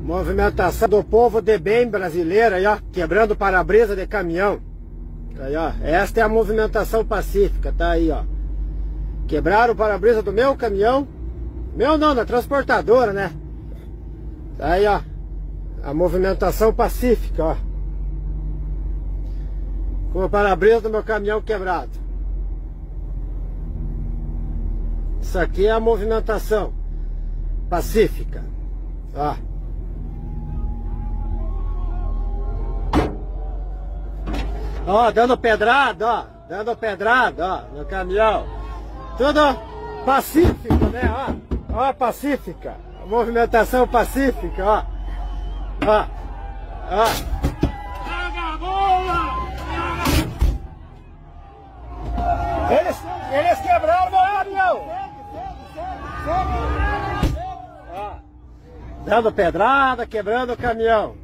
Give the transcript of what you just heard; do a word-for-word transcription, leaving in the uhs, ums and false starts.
Movimentação do povo de bem brasileiro aí, ó, quebrando para-brisa de caminhão. Aí, ó, esta é a movimentação pacífica, tá aí, ó. Quebraram o para-brisa do meu caminhão. Meu não, da transportadora, né? Tá aí, ó. A movimentação pacífica, ó. Com o para-brisa do meu caminhão quebrado. Isso aqui é a movimentação pacífica, ó. Ó, dando pedrada, ó. Dando pedrada, ó, no caminhão. Tudo pacífico, né, ó. Ó, pacífica. A movimentação pacífica, ó. Ó. Ó. Eles, eles quebraram meu caminhão. Ó. Dando pedrada, quebrando o caminhão.